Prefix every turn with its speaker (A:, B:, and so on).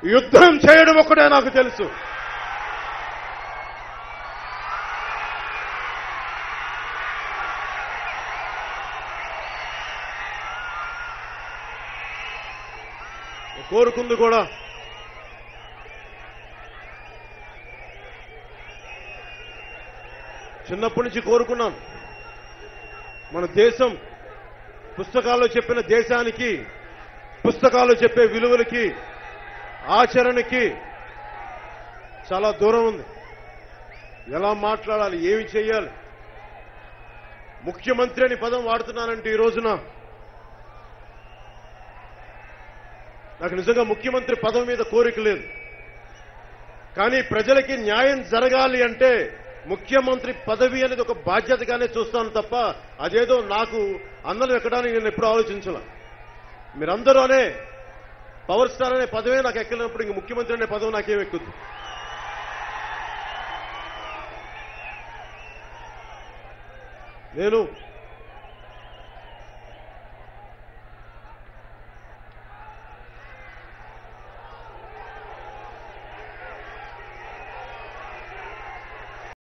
A: యుద్ధం చేయడం ఒక్కటే నాకు తెలుసు. కోరుకుంది కూడా చిన్నప్పటి నుంచి కోరుకున్నాను. మన దేశం పుస్తకాల్లో చెప్పిన దేశానికి, పుస్తకాల్లో చెప్పే విలువలకి, ఆచరణకి చాలా దూరం ఉంది. ఎలా మాట్లాడాలి, ఏమి చేయాలి. ముఖ్యమంత్రి అని పదం వాడుతున్నానంటే ఈ రోజున నాకు నిజంగా ముఖ్యమంత్రి పదవి మీద కోరిక లేదు. కానీ ప్రజలకి న్యాయం జరగాలి అంటే ముఖ్యమంత్రి పదవి అనేది ఒక బాధ్యతగానే చూస్తాను తప్ప అదేదో నాకు అందరం ఎక్కడానికి నేను ఎప్పుడు ఆలోచించాల. మీరందరూ అనే పవర్ స్టార్ అనే పదవే నాకు ఎక్కలేనప్పుడు ఇంక ముఖ్యమంత్రి అనే పదవి నాకేం ఎక్కుద్ది. నేను